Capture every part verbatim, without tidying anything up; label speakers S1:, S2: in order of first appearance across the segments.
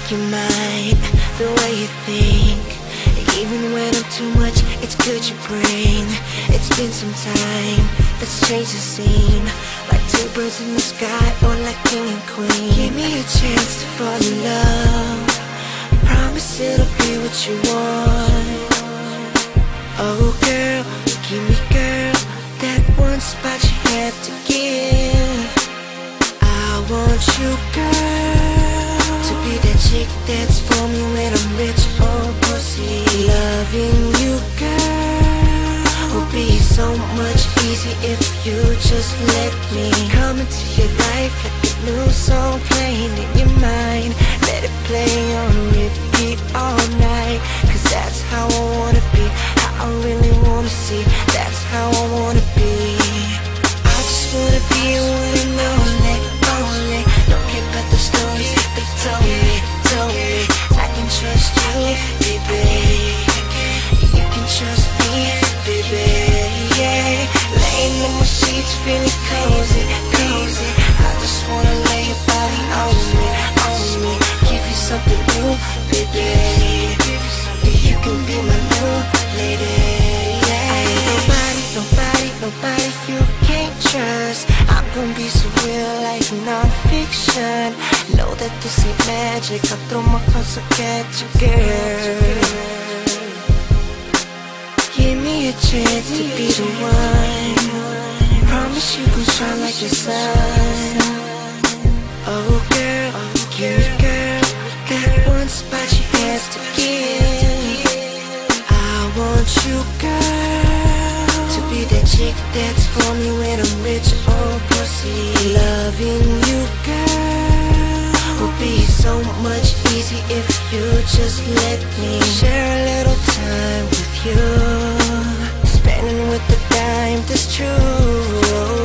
S1: like you're mine, the way you think. Even when I'm too much, it's good you bring. It's been some time, let's change the scene. Like two birds in the sky, or like king and queen. Give me a chance to fall in love, promise it'll be what you want. Oh girl, give me girl, that one spot you have to give. I want you girl, to be that chick that's for me when I'm rich or pussy. Loving you girl will be so much easier if you just let me come into your life like a new song playing in your mind. Let it play on repeat all night, cause that's how I wanna be, how I really wanna see. That's how I wanna be. I just wanna be your one and only, only. Don't care about the stories that they told me, told me. I can trust you, baby. You can trust me, baby. Yeah. Laying in my sheets, feeling cozy, cozy. I just wanna lay your body on me, on me. Give you something new, baby. You can be my new lady. Yeah. I ain't nobody, nobody, nobody you can't trust. I'm gonna be so real like non-fiction. Know that this ain't magic, I'll throw my heart at you, girl. Give me a chance to be the one, promise you gon' shine like the sun. Oh girl, give me girl, that one spot you have to give. I want you girl, to be that chick that's for me when I'm rich or pussy. Loving you girl will be so much easier if you just let me share a little time with you, spending with the dime that's true.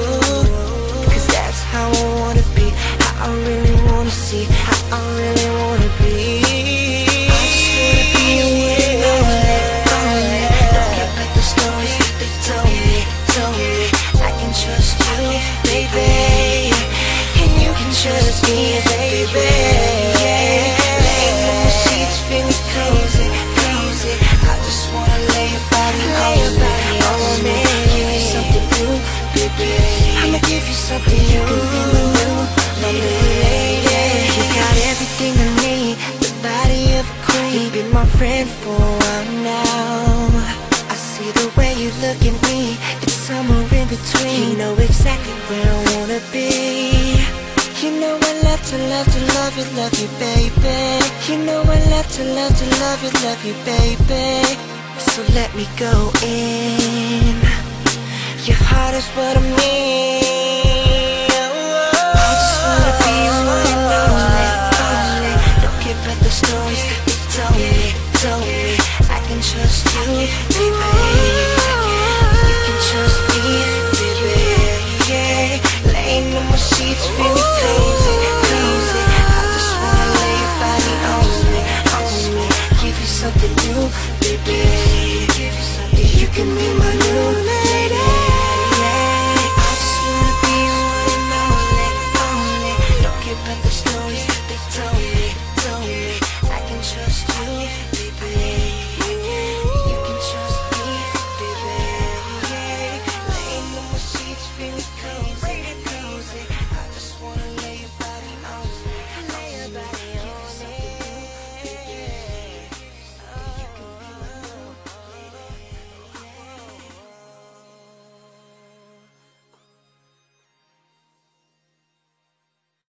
S1: Cause that's how I wanna be, how I really wanna see, how I really wanna be. I just wanna be your one and only, only. Don't care about the stories that they told me, told me. I can trust you, baby, and you can trust me, baby. Yeah. Laying in my sheets, feeling cozy, cozy. I just wanna lay your body on me, on me. Give you something new, baby. I'ma give you something new, my new lady. You got everything I need, the body of a queen. You've been my friend for a while now. I see the way you look at me, it's somewhere in between. You know exactly where I wanna be. You know I love to love to love you, love you, baby. You know I love to love to love you, love you, baby. So let me go in, your heart is what I need. I just wanna be your one and only, only. Don't care about the stories that they told me, told me. I can trust you, baby. You can trust me, baby. Yeah. Laying in my sheets, feeling cozy, cozy. I just wanna lay your body on me, on me. Give you something new, baby. You can be my new